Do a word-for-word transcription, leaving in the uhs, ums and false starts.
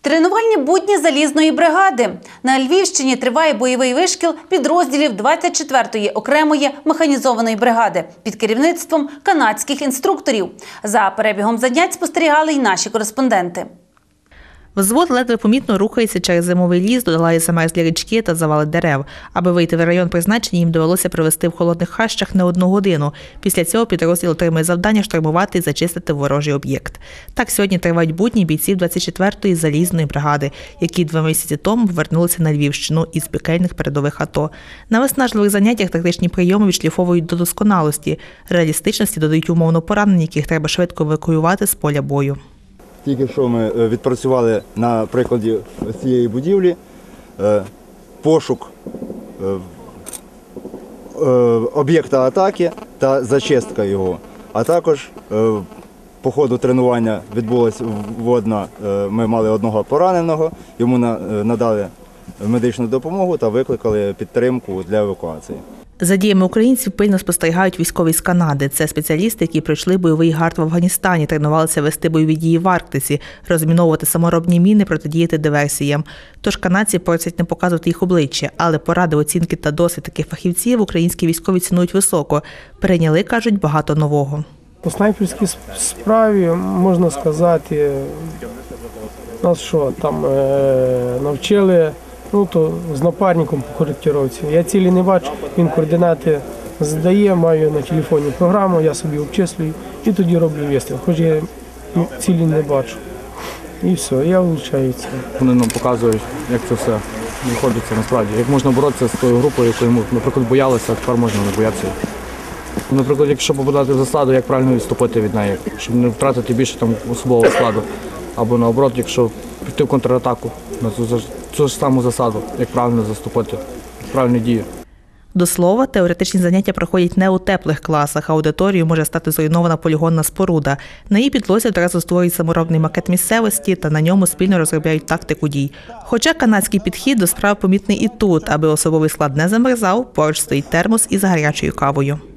Тренувальні будні залізної бригади. На Львівщині триває бойовий вишкіл підрозділів двадцять четвертої окремої механізованої бригади під керівництвом канадських інструкторів. За перебігом занять спостерігали й наші кореспонденти. Взвод ледве помітно рухається через зимовий ліс, долає замерзлі річки та завали дерев. Аби вийти в район призначення, їм довелося провести в холодних хащах не одну годину. Після цього підрозділ отримує завдання штурмувати і зачистити ворожий об'єкт. Так сьогодні тривають будні бійців двадцять четвертої залізної бригади, які два місяці тому повернулися на Львівщину із пекельних передових АТО. На виснажливих заняттях тактичні прийоми відшліфовують до досконалості. Реалістичності додають умовно поранені, яких треба швидко евакуювати з поля бою. Тільки що ми відпрацювали на прикладі цієї будівлі пошук об'єкта атаки та зачистка його. А також по ходу тренування відбулася водна, ми мали одного пораненого, йому надали медичну допомогу та викликали підтримку для евакуації. За діями українців пильно спостерігають військові з Канади. Це спеціалісти, які пройшли бойовий гард в Афганістані, тренувалися вести бойові дії в Арктиці, розміновувати саморобні міни, протидіяти диверсіям. Тож канадці просять не показувати їх обличчя, але поради, оцінки та досвід таких фахівців українські військові цінують високо. Перейняли, кажуть, багато нового. По снайперській справі, можна сказати, нас що, там е, навчили, ну то з напарником по коректировці. Я цілі не бачу, він координати задає, маю на телефоні програму, я собі обчислюю і тоді роблю вистріл. Хоч я цілі не бачу. І все, я влучаю ціль. Вони нам показують, як це все виходиться насправді. Як можна боротися з тою групою, якою ми, наприклад, боялися, а тепер можна не боятися. Наприклад, якщо попадати в засаду, як правильно відступити від неї, щоб не втратити більше там особового складу. Або наоборот, якщо піти в контратаку на цю, цю ж саму засаду, як правильно заступити, правильні дії. До слова, теоретичні заняття проходять не у теплих класах, а аудиторією може стати зруйнована полігонна споруда. На її підлозі одразу створюють саморобний макет місцевості та на ньому спільно розробляють тактику дій. Хоча канадський підхід до справ помітний і тут, аби особовий склад не замерзав, поруч стоїть термос із гарячою кавою.